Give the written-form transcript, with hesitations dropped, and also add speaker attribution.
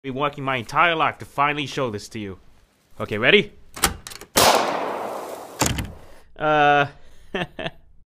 Speaker 1: Been working my entire life to finally show this to you. Okay, ready?